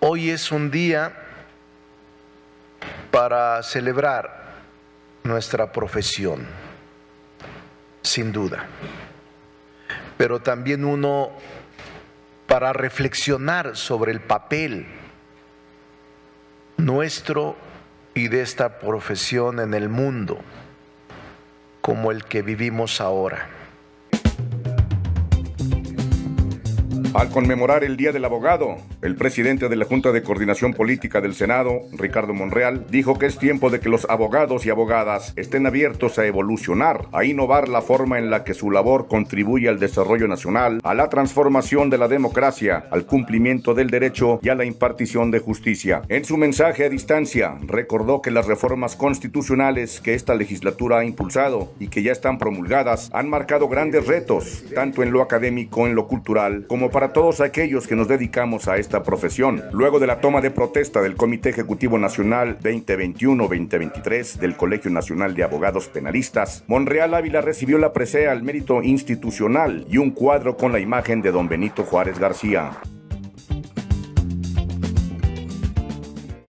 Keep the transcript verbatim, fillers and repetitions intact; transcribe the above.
Hoy es un día para celebrar nuestra profesión, sin duda, pero también uno para reflexionar sobre el papel nuestro y de esta profesión en el mundo, como el que vivimos ahora. Al conmemorar el Día del Abogado, el presidente de la Junta de Coordinación Política del Senado, Ricardo Monreal, dijo que es tiempo de que los abogados y abogadas estén abiertos a evolucionar, a innovar la forma en la que su labor contribuye al desarrollo nacional, a la transformación de la democracia, al cumplimiento del derecho y a la impartición de justicia. En su mensaje a distancia, recordó que las reformas constitucionales que esta legislatura ha impulsado y que ya están promulgadas han marcado grandes retos, tanto en lo académico, en lo cultural, como para todos aquellos que nos dedicamos a esta profesión. Luego de la toma de protesta del Comité Ejecutivo Nacional veinte veintiuno veinte veintitrés del Colegio Nacional de Abogados Penalistas, Monreal Ávila recibió la presea al mérito institucional y un cuadro con la imagen de don Benito Juárez García.